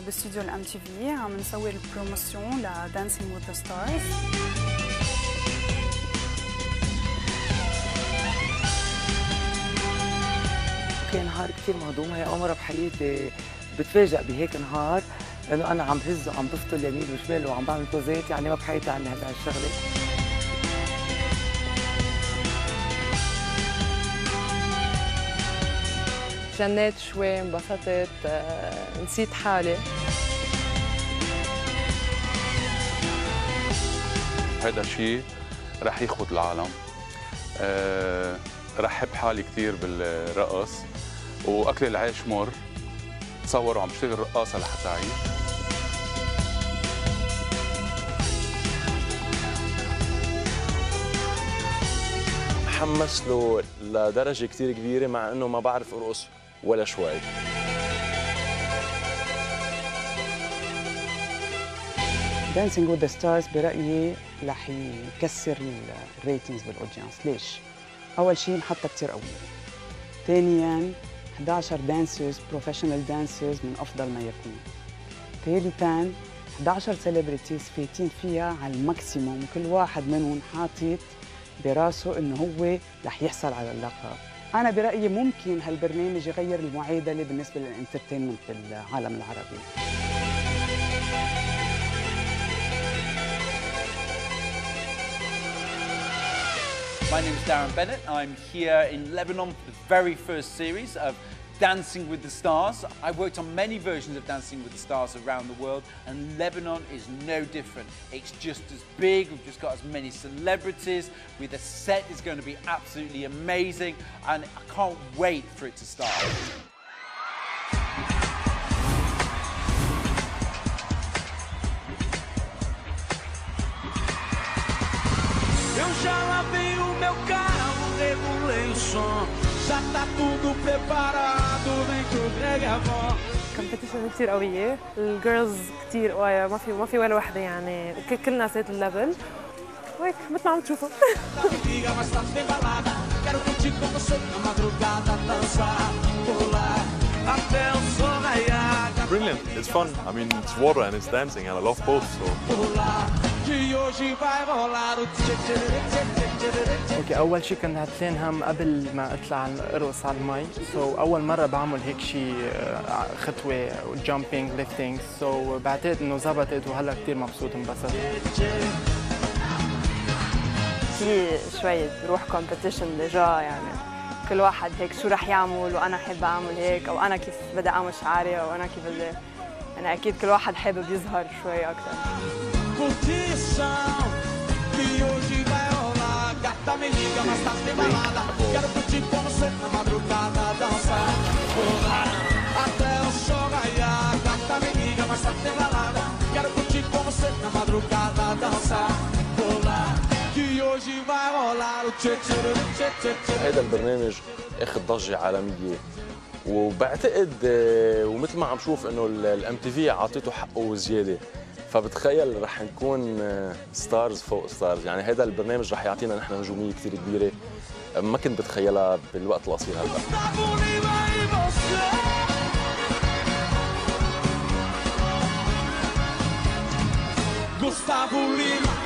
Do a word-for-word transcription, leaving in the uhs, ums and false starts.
باستوديو الام تي في عم نسوي البروموسيون لدانسينج وذ ذا ستارز. كان نهار كثير مهضوم، هي أول مرة بحياتي بتفاجئ بهيك نهار إنه أنا عم بهز وعم بفطر يمين وشمال وعم بعمل بوزات، يعني ما بحياتي عندي هلا هالشغلة. جنيت شوي، انبسطت، نسيت حالي. هذا الشيء رح يخبط العالم. أه رح حب حالي كثير بالرقص، واكل العيش مر. تصوروا عم بشتغل رقاصه لحتى اعيش. محمس له لدرجه كثير كبيره مع انه ما بعرف ارقص ولا شوي. دانسينج وذ ذا ستارز برأيي رح يكسر الريتنجز بالاودينس. ليش؟ أول شيء محطة كثير قوية. ثانياً إحدى عشر دانسرز بروفيشنال دانسرز من أفضل ما يكون. ثالثاً إحدى عشر سيلبرتيز فايتين فيها على الماكسيموم، وكل واحد منهم حاطط براسه إنه هو رح يحصل على اللقب. أنا برأيي ممكن هالبرنامج يغير المعادلة بالنسبة للانترتينمنت بالعالم العربي. My name is Darren Bennett. I'm here in Lebanon for the very first series of Dancing with the Stars. I worked on many versions of Dancing with the Stars around the world, and Lebanon is no different. It's just as big, we've just got as many celebrities, with the set is going to be absolutely amazing, and I can't wait for it to start. Eu já lavei o meu carro, regulei o som, já tá tudo preparado, vem que o Greg é bom. كومبيتيشن كثير قوية، الجيرلز كثير قوية، ما في ما في ولا وحدة يعني، كلنا سيت الليفل، وهيك مثل ما عم تشوفوا. Brilliant, it's fun. I mean, it's water and it's dancing, and I love both. So. اوكي، اول شيء كنت عتلان هم قبل ما اطلع ارقص على المي، سو so, اول مره بعمل هيك شيء خطوه جامبينج ليفتينج، سو so, بعتقد انه زبطت وهلا كثير مبسوط انبسطت. في شويه روح كومبيتيشن ديجا، يعني كل واحد هيك شو رح يعمل، وانا حابه اعمل هيك، او انا كيف بدي اعمل شعري، او انا كيف بدي، يعني اكيد كل واحد حابب يظهر شوي اكثر. هذا البرنامج اخذ ضجه عالميه، وبعتقد ومثل ما عم شوف انه الام تي في عطيته حقه زياده، فبتخيل رح نكون ستارز فوق ستارز. يعني هذا البرنامج رح يعطينا نحن نجوميه كثير كبيره ما كنت بتخيلها بالوقت القصير هلا.